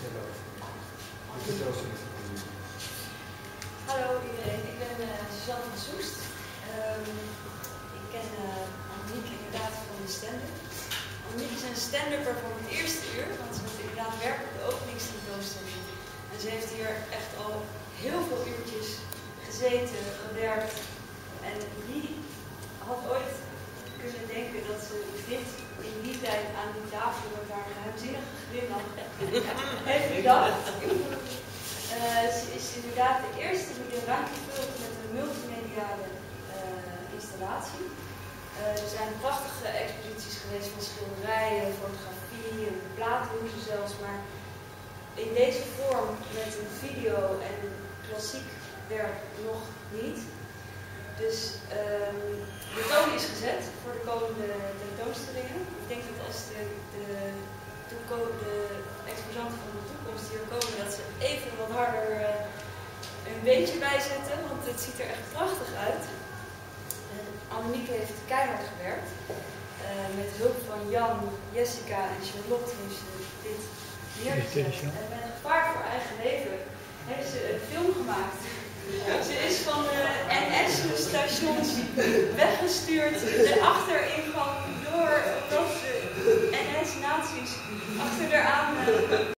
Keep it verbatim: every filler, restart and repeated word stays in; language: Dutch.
vertellen over je vertelt ze niet. Hallo iedereen, ik ben uh, Suzanne van Soest. Um, ik ken uh, Annemieke inderdaad van de stand-up. Annemieke is een stand-upper van het eerste uur, want ze heeft inderdaad werk op de openingstentoonstelling. En ze heeft hier echt al heel veel uurtjes gezeten, gewerkt. En wie had ooit kunnen denken dat ze dit in die tijd aan die tafel met haar geheimzinnige glimlach heeft bedacht. Uh, ze is inderdaad de eerste die de ruimte vult met een multimediale uh, installatie. Uh, er zijn prachtige exposities geweest van schilderijen, fotografie en plaathoezen zelfs, maar in deze vorm met een video en klassiek werk nog niet. Dus um, de toon is gezet voor de komende tentoonstellingen. Ik denk dat als de, de, de, de exposanten van de toekomst hier komen, dat ze even wat harder uh, een beentje bijzetten, want het ziet er echt prachtig uit. En Annemieke heeft keihard gewerkt. Uh, met hulp van Jan, Jessica en Charlotte heeft ze dit neergezet. En met gevaar voor eigen leven heeft ze een film gemaakt. Ze is van de N S-stations weggestuurd, de achteringang door, omdat de N S-nazi's achter haar aan